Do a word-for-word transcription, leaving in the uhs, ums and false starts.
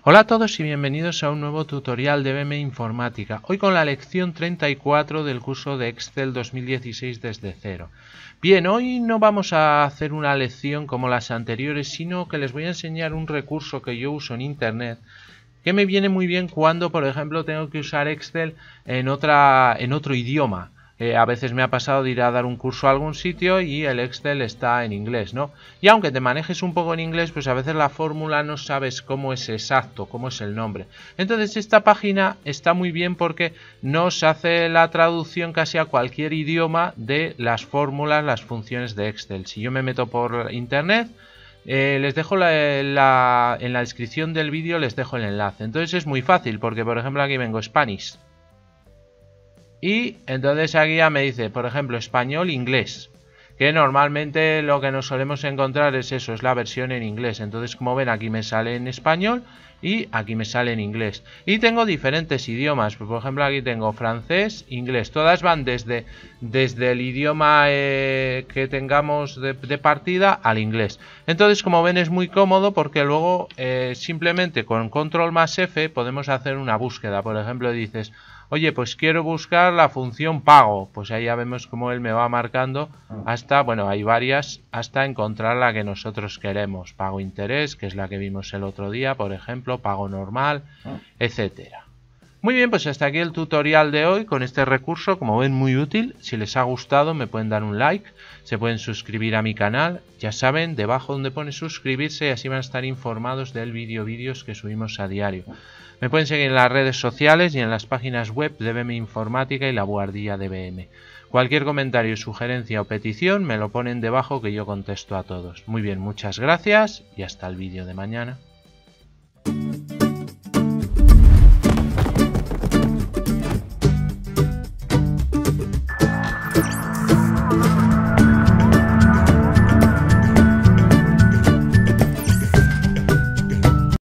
Hola a todos y bienvenidos a un nuevo tutorial de B M Informática, hoy con la lección treinta y cuatro del curso de Excel dos mil dieciséis desde cero. Bien, hoy no vamos a hacer una lección como las anteriores, sino que les voy a enseñar un recurso que yo uso en internet que me viene muy bien cuando, por ejemplo, tengo que usar Excel en, otra, en otro idioma. Eh, a veces me ha pasado de ir a dar un curso a algún sitio y el Excel está en inglés, ¿no? Y aunque te manejes un poco en inglés, pues a veces la fórmula no sabes cómo es exacto, cómo es el nombre. Entonces esta página está muy bien porque nos hace la traducción casi a cualquier idioma de las fórmulas, las funciones de Excel. Si yo me meto por internet, eh, les dejo la, la, en la descripción del vídeo les dejo el enlace. Entonces es muy fácil porque, por ejemplo, aquí vengo Spanish. Y entonces aquí ya me dice, por ejemplo, español, inglés. Que normalmente lo que nos solemos encontrar es eso, es la versión en inglés. Entonces, como ven, aquí me sale en español y aquí me sale en inglés. Y tengo diferentes idiomas. Por ejemplo, aquí tengo francés, inglés. Todas van desde, desde el idioma eh, que tengamos de, de partida al inglés. Entonces, como ven, es muy cómodo porque luego eh, simplemente con control más F podemos hacer una búsqueda. Por ejemplo, dices... Oye, pues quiero buscar la función pago. Pues ahí ya vemos cómo él me va marcando hasta, bueno, hay varias, hasta encontrar la que nosotros queremos. Pago interés, que es la que vimos el otro día, por ejemplo, pago normal, etcétera. Muy bien, pues hasta aquí el tutorial de hoy con este recurso, como ven, muy útil. Si les ha gustado me pueden dar un like, se pueden suscribir a mi canal, ya saben, debajo donde pone suscribirse, y así van a estar informados del vídeo vídeos que subimos a diario. Me pueden seguir en las redes sociales y en las páginas web de B M Informática y la Buhardilla de B M. Cualquier comentario, sugerencia o petición me lo ponen debajo que yo contesto a todos. Muy bien, muchas gracias y hasta el vídeo de mañana.